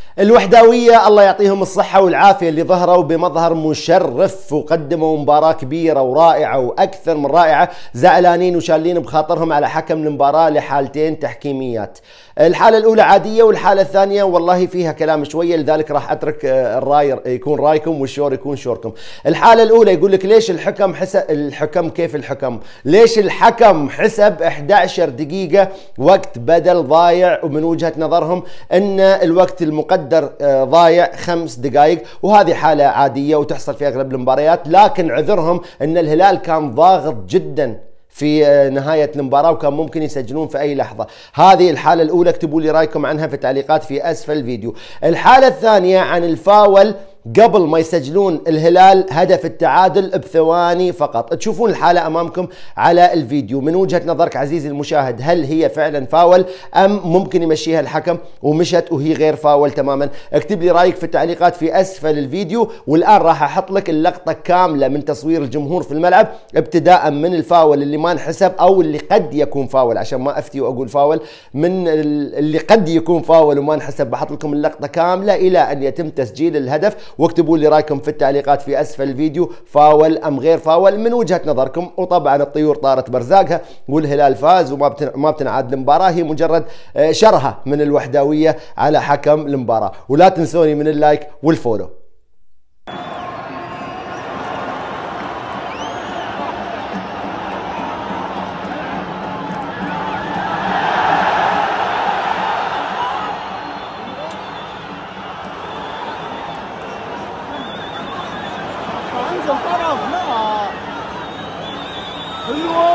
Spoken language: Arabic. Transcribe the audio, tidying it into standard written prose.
الوحداوية الله يعطيهم الصحة والعافية اللي ظهروا بمظهر مشرف وقدموا مباراة كبيرة ورائعة وأكثر من رائعة، زعلانين وشالين بخاطرهم على حكم المباراة لحالتين تحكيميات. الحالة الأولى عادية والحالة الثانية والله فيها كلام شوية، لذلك راح أترك الراي يكون رايكم والشور يكون شوركم. الحالة الأولى يقول لك ليش الحكم كيف الحكم؟ ليش الحكم حسب 11 دقيقة وقت بدل ضايع، ومن وجهة نظرهم أن الوقت المقدر ضايع 5 دقائق، وهذه حالة عادية وتحصل في أغلب المباريات، لكن عذرهم أن الهلال كان ضاغط جدا في نهاية المباراة وكان ممكن يسجلون في أي لحظة. هذه الحالة الأولى، اكتبوا لي رأيكم عنها في التعليقات في أسفل الفيديو. الحالة الثانية عن الفاول قبل ما يسجلون الهلال هدف التعادل بثواني فقط. تشوفون الحالة أمامكم على الفيديو، من وجهة نظرك عزيزي المشاهد هل هي فعلا فاول أم ممكن يمشيها الحكم ومشت وهي غير فاول تماما؟ اكتب لي رأيك في التعليقات في أسفل الفيديو. والآن راح أحط لك اللقطة كاملة من تصوير الجمهور في الملعب ابتداء من الفاول اللي ما انحسب أو اللي قد يكون فاول، عشان ما أفتي وأقول فاول، من اللي قد يكون فاول وما انحسب بحط لكم اللقطة كاملة إلى أن يتم تسجيل الهدف. واكتبوا لي رايكم في التعليقات في اسفل الفيديو، فاول ام غير فاول من وجهة نظركم. وطبعا الطيور طارت برزاقها والهلال فاز وما بتنعاد المباراة، هي مجرد شرهة من الوحداوية على حكم المباراة. ولا تنسوني من اللايك والفولو. انزل طرف لا حلوة.